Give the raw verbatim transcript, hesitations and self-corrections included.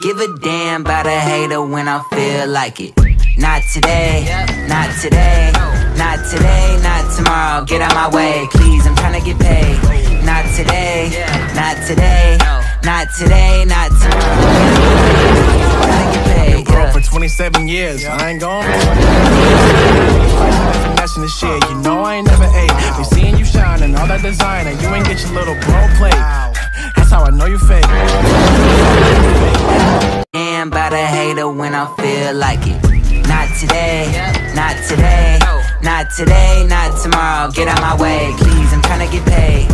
give a damn about a hater when I feel like it. Not today, not today, not today, not tomorrow. Get out my way, please, I'm tryna get paid. Not today, not today, not today, not tomorrow. Tryna get paid, yeah. For twenty-seven years, I ain't gone. Finessing the shit, you know I ain't never ate. Been seeing you shine and all that design, and you ain't get your little bro plate. That's how I know you fake. Damn about a hater when I feel like it. Not today, not today, not today, not tomorrow. Get out my way, please, I'm tryna get paid.